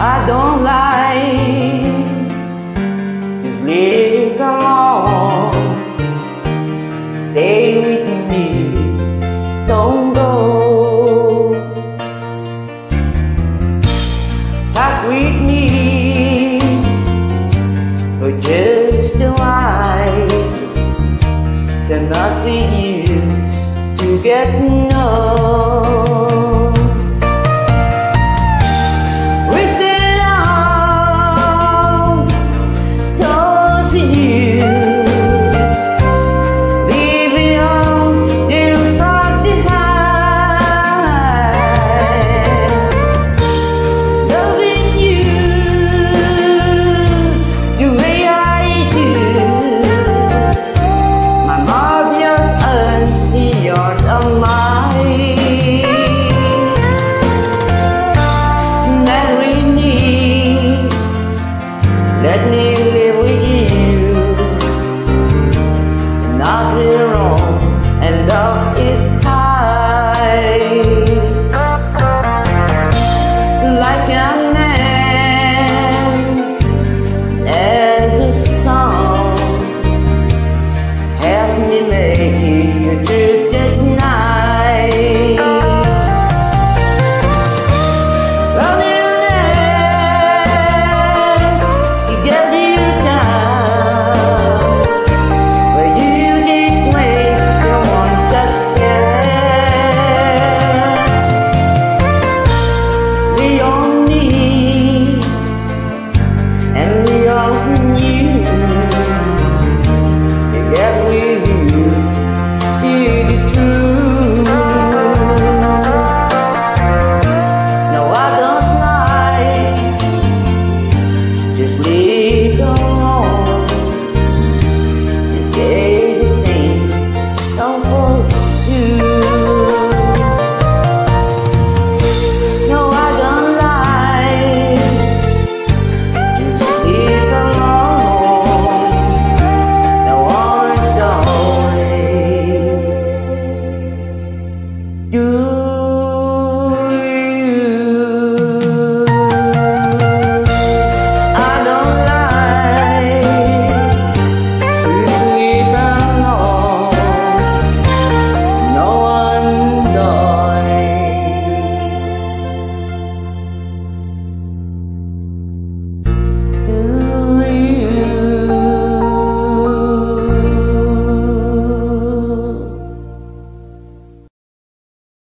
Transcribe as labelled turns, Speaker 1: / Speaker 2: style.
Speaker 1: I don't like to sleep alone. Stay with me, don't go. Talk with me for just a while. It's enough for you to get to know. Let me live with you. Nothing wrong and love is high. Like a man and the song. Help me make you through the night. Me